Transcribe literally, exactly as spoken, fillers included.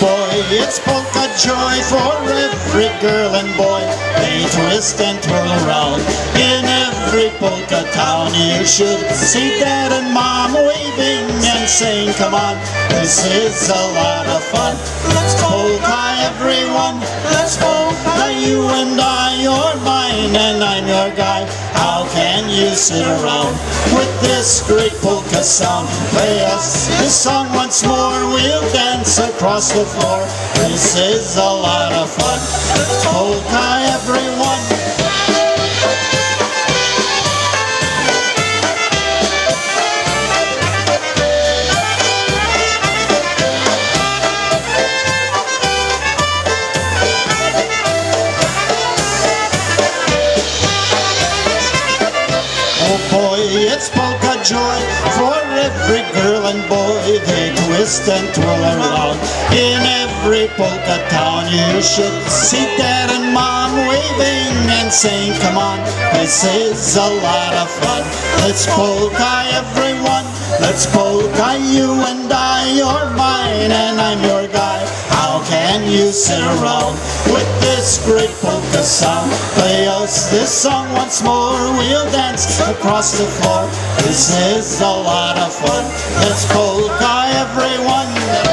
boy, it's polka joy for every girl and boy. They twist and twirl around in every polka town. You should see Dad and Mom waving and saying, come on, this is a lot of fun. Let's polka everyone, let's polka, you and I. You're mine and I'm your guy. How can you sit around with this great polka sound? Play us this song once more, we'll dance across the floor. This is a lot of fun. Let's polka everyone. Oh boy, it's polka joy for every girl and boy. They twist and twirl around in every polka town. You should see Dad and Mom waving and saying, come on, this is a lot of fun. Let's polka everyone, let's polka, you and I. You're mine and I'm your guy. How can you sit around with this great polka sound? Play us this song once more, we'll dance across the floor. This is a lot of fun. Let's polka everyone.